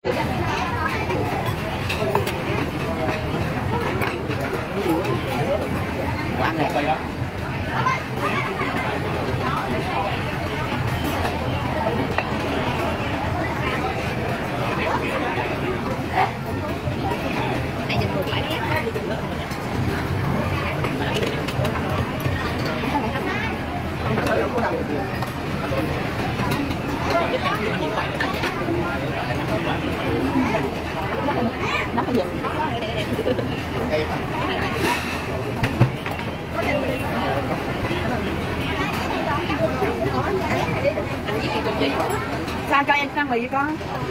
Ăn này. Nó cái gì? Sao cho em ăn mì với con?